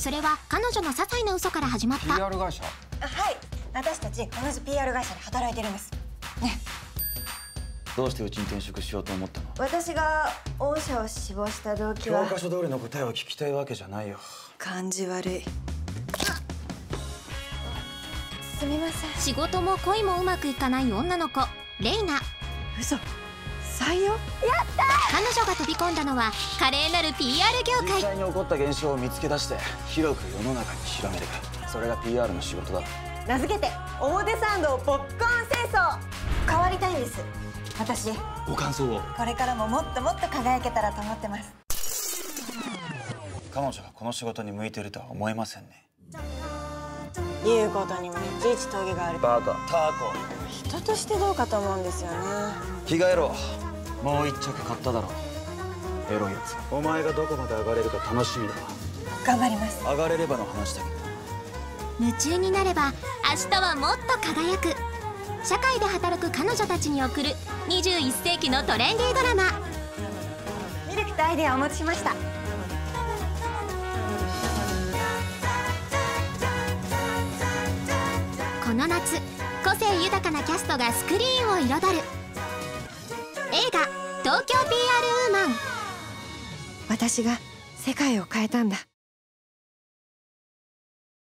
それは彼女の些細な嘘から始まった。 PR 会社。 はい、私たち同じ PR 会社で働いてるんですね。 どうしてうちに転職しようと思ったの？ 私が御社を志望した動機は。 教科書通りの答えを聞きたいわけじゃないよ。 感じ悪い。すみません。 仕事も恋もうまくいかない女の子レイナ。 嘘。採用？やった。 彼女が飛び込んだのは華麗なる PR 業界。 実際に起こった現象を見つけ出して広く世の中に広める、それが PR の仕事だ。 名付けて表参道ポップコーン清掃。変わりたいんです私。 ご感想を。 これからももっともっと輝けたらと思ってます。 彼女がこの仕事に向いているとは思えませんね。 言うことにもいちいちトゲがある。 バカタコ。 人としてどうかと思うんですよね。 着替えろ。もう一着買っただろ。エロいやつ。お前がどこまで上がれるか楽しみだわ。 頑張ります。 上がれればの話だけど。 夢中になれば明日はもっと輝く。社会で働く彼女たちに送る21世紀のトレンディードラマ。 ミルクとアイデアをお持ちしました。 この夏、個性豊かなキャストがスクリーンを彩る映画「東京 PR ウーマン」。 私が世界を変えたんだ。